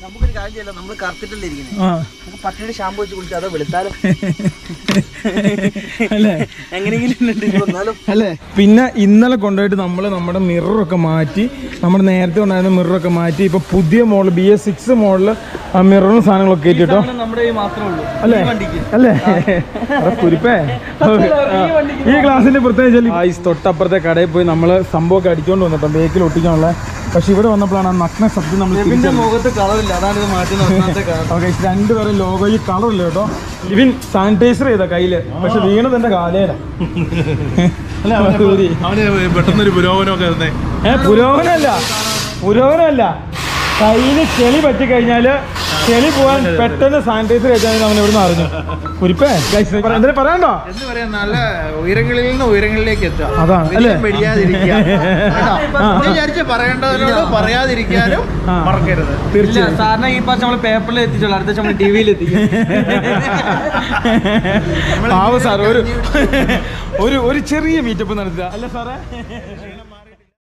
നമുക്കൊരു കാര്യം ചെയ്യല്ലോ, നമ്മള് കറുത്തിട്ടല്ലേ ഇരിക്കുന്നത്, നമുക്ക് പട്ടിയുടെ ഷാമ്പു വെച്ച് കുളിച്ചാൽ അതോ വെളുത്താലോ എങ്ങനെയെങ്കിലും അല്ലേ. പിന്നെ ഇന്നലെ കൊണ്ടുപോയിട്ട് നമ്മൾ നമ്മുടെ മിററൊക്കെ മാറ്റി, നമ്മുടെ നേരത്തെ ഉണ്ടായിരുന്ന മിററൊക്കെ മാറ്റി ഇപ്പൊ പുതിയ മോഡൽ BS6 മോഡല് മിററും സാധനങ്ങളൊക്കെ കേട്ടോ നമ്മുടെ മാത്രമേ ഉള്ളൂ അല്ലേ അല്ലേ. കുരിപ്പേ ഈ ക്ലാസ്സിന്റെ പ്രത്യേകിച്ച് തൊട്ടപ്പുറത്തെ കടയിൽ പോയി നമ്മള് സംഭവമൊക്കെ അടിച്ചോണ്ട് വന്നിട്ടോ ബേക്കിൽ ഒട്ടിക്കാനുള്ള. പക്ഷെ ഇവിടെ വന്നപ്പോഴാണ് ആ നഗ്ന ശബ്ദം നമ്മൾ മുഖത്ത് കളറില്ല, അതാണ് ഇത് മാറ്റി. രണ്ടുപേരും ലോഗോ ഈ കളറില്ല കേട്ടോ. ഇവൻ സാനിറ്റൈസർ ചെയ്ത കയ്യില്, പക്ഷെ വീണത് എന്റെ കാലേല. പെട്ടെന്നൊരു പുരോഗമനമൊക്കെ പുരോഗമനമല്ല, കയ്യില് ചെളി പറ്റിക്കഴിഞ്ഞാല് ചെളി പോവാൻ പെട്ടെന്ന് സാനിറ്റൈസർ കഴിച്ചാൽ അവൻ എവിടെ നിന്ന് അറിഞ്ഞു. കുരിപ്പേ എന്തിനാ പറയണ്ടോ, എന്ന് പറയാൻ നല്ല ഉയരങ്ങളിൽ നിന്ന് ഉയരങ്ങളിലേക്ക് എത്തുക. അതാണ് അല്ലേ. പറയേണ്ടതിനോട് പറയാതിരിക്കാനും മറക്കരുത്. തീർച്ചയായും സാറിനെ ഈ പ്രാവശ്യം നമ്മള് പേപ്പറിൽ എത്തിച്ചോളൂ, അടുത്ത നമ്മൾ TV-യിൽ എത്തിക്കും. സാർ ഒരു ചെറിയ മീറ്റപ്പ് നടത്തുക അല്ലേ സാറേ.